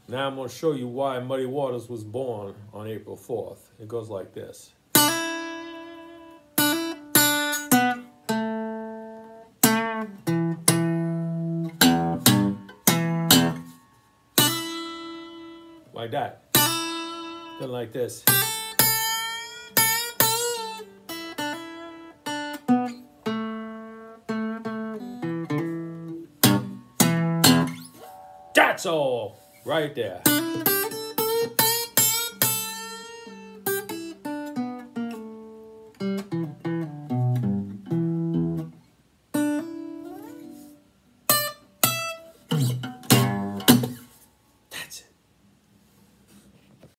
Now I'm going to show you why Muddy Waters was born on April 4th. It goes like this. Like that. Then like this. That's all right there.